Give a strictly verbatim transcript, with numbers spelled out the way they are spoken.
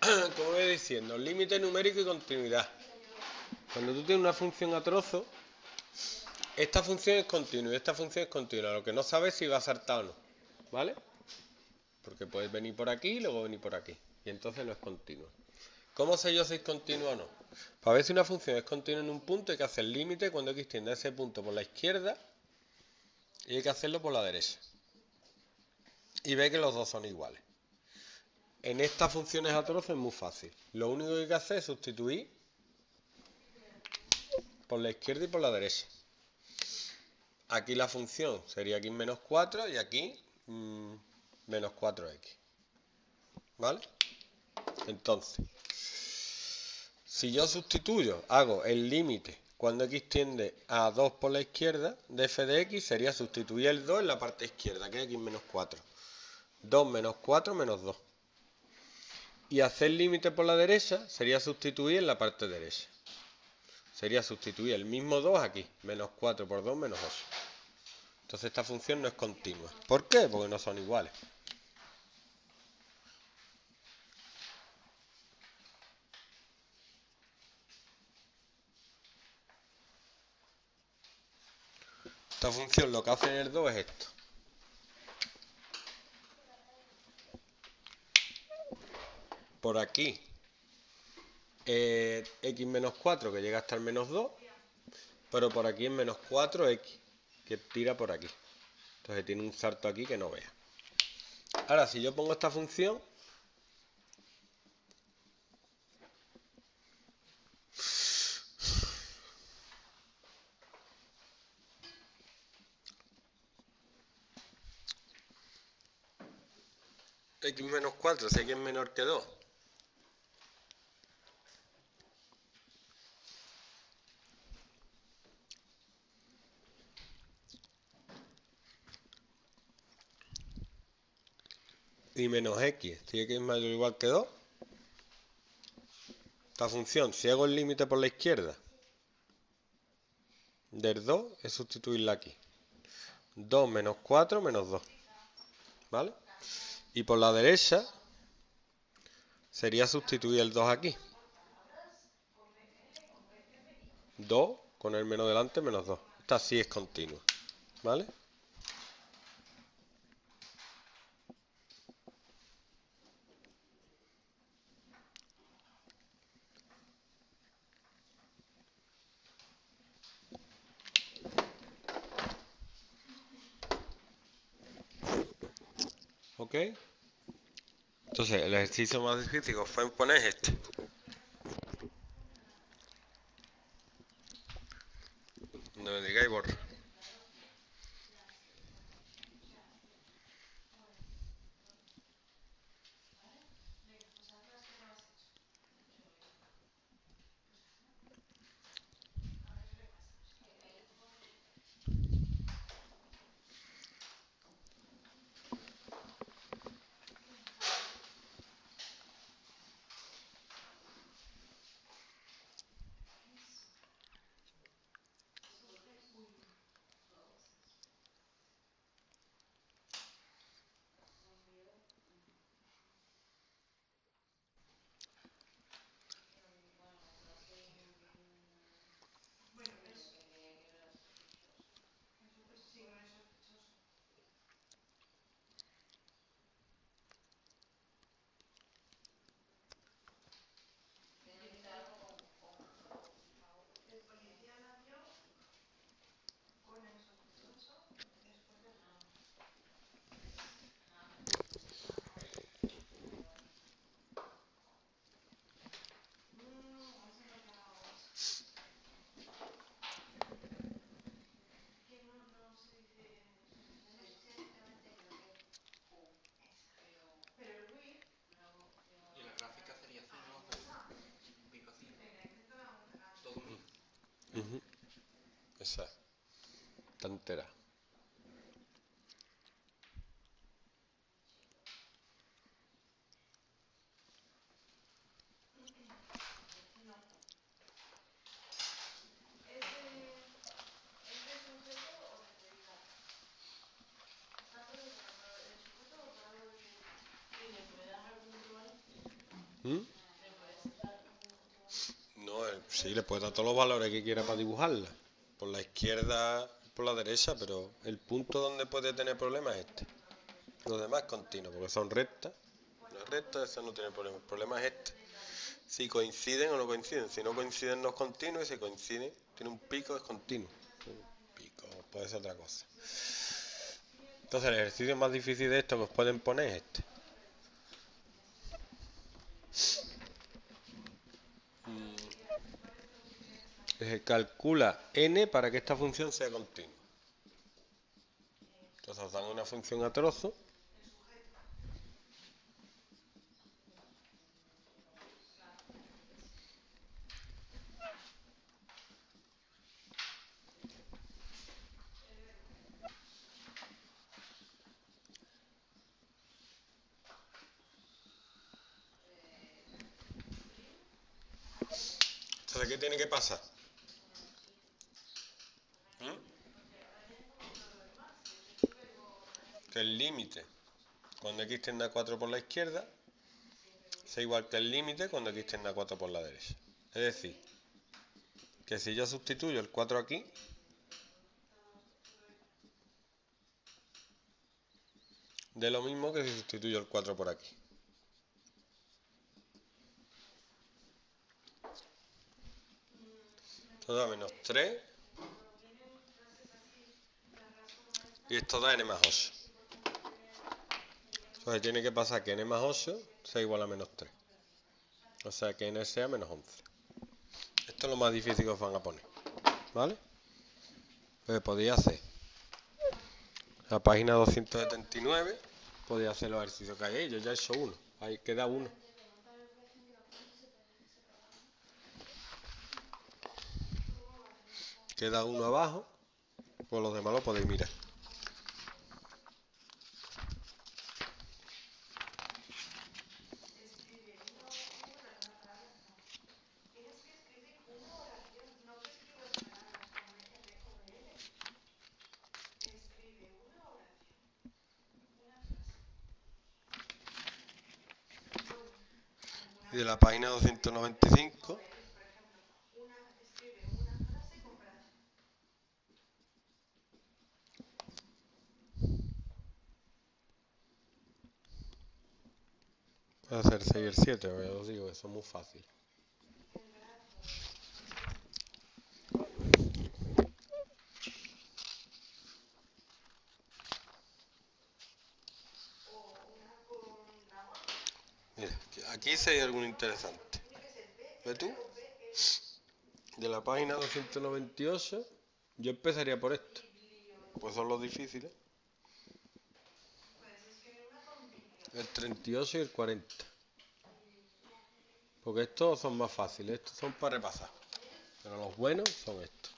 como voy diciendo, límite numérico y continuidad. Cuando tú tienes una función a trozo, esta función es continua y esta función es continua. Lo que no sabes es si va a saltar o no, ¿vale? Porque puedes venir por aquí y luego venir por aquí. Y entonces no es continua. ¿Cómo sé yo si es continua o no? Para ver si una función es continua en un punto hay que hacer límite cuando x tiende a ese punto por la izquierda y hay que hacerlo por la derecha. Y ve que los dos son iguales. En estas funciones a trozo es muy fácil. Lo único que hay que hacer es sustituir por la izquierda y por la derecha. Aquí la función sería x menos cuatro y aquí mmm, menos cuatro x. ¿Vale? Entonces, si yo sustituyo, hago el límite cuando x tiende a dos por la izquierda de f de x, sería sustituir el dos en la parte izquierda, que es x menos cuatro. dos menos cuatro menos dos. Y hacer límite por la derecha sería sustituir en la parte derecha. Sería sustituir el mismo dos aquí, menos cuatro por dos menos ocho. Entonces esta función no es continua. ¿Por qué? Porque no son iguales. Esta función lo que hace en el dos es esto. Por aquí, eh, x menos cuatro que llega hasta el menos dos, pero por aquí es menos cuatro x que tira por aquí. Entonces tiene un salto aquí que no vea. Ahora, si yo pongo esta función, x menos cuatro, si x es menor que dos, y menos x, si x es mayor o igual que dos, esta función, si hago el límite por la izquierda del dos, es sustituirla aquí. dos menos cuatro menos dos. ¿Vale? Y por la derecha sería sustituir el dos aquí. dos con el menos delante menos dos. Esta sí es continua. ¿Vale? ¿Ok? Entonces, el ejercicio más difícil que fue poner este. No me digáis borra. Uh-huh. Esa. Está entera. ¿Mm? Sí, le puedes dar todos los valores que quiera para dibujarla. Por la izquierda, por la derecha, pero el punto donde puede tener problemas es este. Los demás continuos, porque son rectas. Una recta, esa no tiene problema. El problema es este. Si coinciden o no coinciden. Si no coinciden, no es continuo. Y si coinciden, tiene un pico, es continuo. Un pico, puede ser otra cosa. Entonces, el ejercicio más difícil de esto que os pueden poner es este. Se calcula n para que esta función sea continua. Entonces os dan una función a trozo. Entonces, ¿qué tiene que pasar? ¿Mm? Que el límite cuando x tiende a cuatro por la izquierda sea igual que el límite cuando x tiende a cuatro por la derecha. Es decir, que si yo sustituyo el cuatro aquí, de lo mismo que si sustituyo el cuatro por aquí. Esto da menos tres. Y esto da n más ocho. Entonces tiene que pasar que n más ocho sea igual a menos tres. O sea que n sea menos once. Esto es lo más difícil que os van a poner. ¿Vale? Pues podía hacer la página doscientos setenta y nueve. Podía hacer los ejercicios que hay ahí. Yo ya he hecho uno. Ahí queda uno. Queda uno abajo. Pues los demás lo podéis mirar. Y de la página doscientos noventa y cinco voy a hacer seis y el siete, ya os digo, eso es muy fácil. Mira, aquí sí hay algo interesante. ¿Ves tú? De la página doscientos noventa y ocho, yo empezaría por esto. Pues son los difíciles. El treinta y ocho y el cuarenta. Porque estos son más fáciles, estos son para repasar. Pero los buenos son estos.